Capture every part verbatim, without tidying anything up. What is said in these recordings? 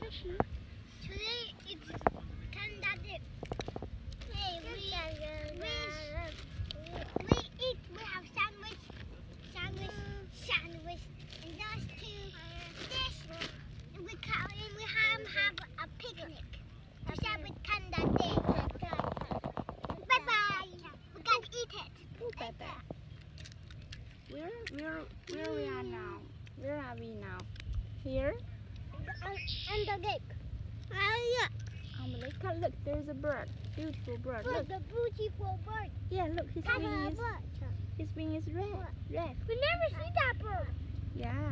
始。 Today it's Canada Day. Hey, we, we, we eat, we have sandwich, sandwich, sandwich, and those two dish. And we come and we have, have a picnic to celebrate Canada Day. Bye bye. We gotta eat it. Bye bye. Where, where, where we are now? Where are we now? Here? And the lake. Oh yeah. On the lake. Look, there's a bird. Beautiful bird. Look, Look. the beautiful bird. Yeah, look, his That's wing a is bird. his wing is red. Red. We never see that bird. Yeah.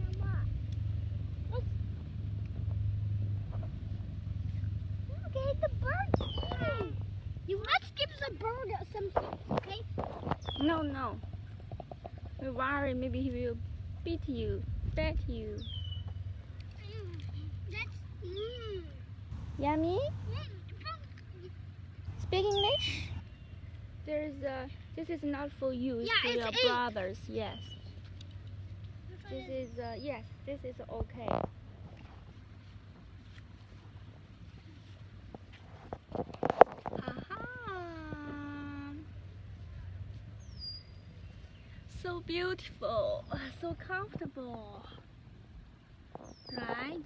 Okay, the bird's eating. You must give the bird something, okay? No, no. We worry. Maybe he will beat you, bite you. Mm, that's mm. Yummy. Mm. Speak English. There's a. This is not for you. It's Yeah, for it's your eight. brothers. Yes. This is. Uh, yes. This is okay. Aha. So beautiful. So comfortable. Right?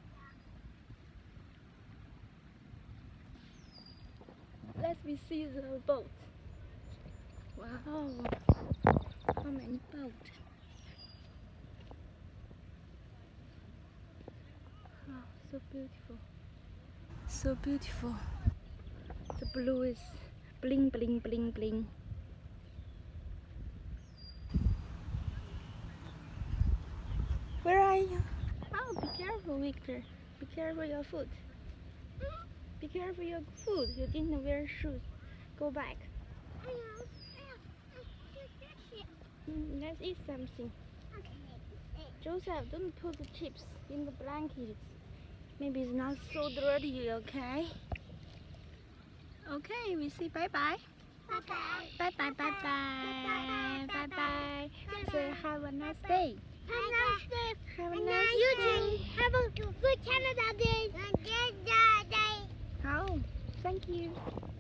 Let me see the boat. Wow, how many boats? Oh, so beautiful. So beautiful. The blue is bling, bling, bling, bling. Where are you? Oh, be careful, Victor. Be careful your foot. Be careful your foot. You didn't wear shoes. Go back. Mm, let's eat something. Joseph, don't put the chips in the blankets. Maybe it's not so dirty, okay? Okay, we say bye-bye. Bye-bye. Bye-bye, bye-bye. Bye-bye. Say have a nice day. Have a nice day. Have a And nice you day. too. Have a good Canada Day. Canada Day. Oh, thank you.